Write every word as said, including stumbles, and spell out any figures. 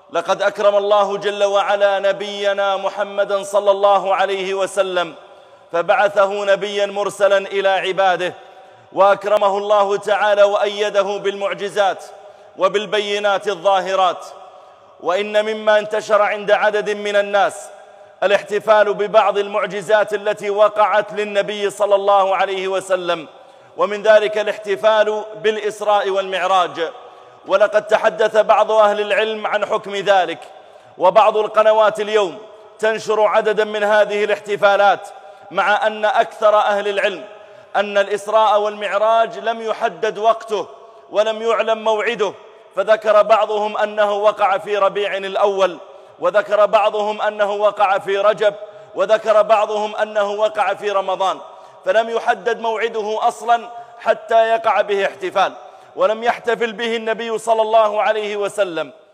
لقد أكرم الله جل وعلا نبينا محمدا صلى الله عليه وسلم، فبعثه نبيا مرسلا إلى عباده، وأكرمه الله تعالى وأيده بالمعجزات وبالبينات الظاهرات. وإن مما انتشر عند عدد من الناس الاحتفال ببعض المعجزات التي وقعت للنبي صلى الله عليه وسلم، ومن ذلك الاحتفال بالإسراء والمعراج. ولقد تحدث بعض أهل العلم عن حكم ذلك، وبعض القنوات اليوم تنشر عددا من هذه الاحتفالات، مع أن أكثر أهل العلم أن الإسراء والمعراج لم يحدد وقته ولم يعلم موعده، فذكر بعضهم أنه وقع في ربيع الأول، وذكر بعضهم أنه وقع في رجب، وذكر بعضهم أنه وقع في رمضان، فلم يحدد موعده أصلا حتى يقع به احتفال، ولم يحتفل به النبي صلى الله عليه وسلم.